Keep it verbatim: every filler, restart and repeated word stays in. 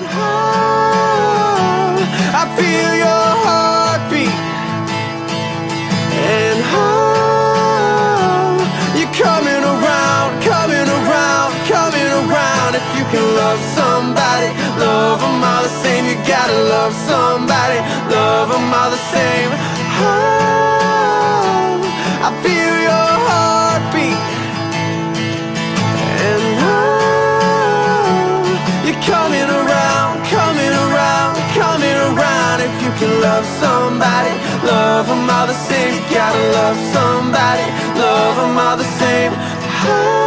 oh, I feel your heartbeat. And oh, you're coming around, coming around, coming around. If you can love somebody, love them all the same. You gotta love somebody, love them all the same. Oh, I feel your heartbeat. And oh, you're coming around, coming around, coming around. If you can love somebody, love them all the same. You gotta love somebody, love them all the same. Oh,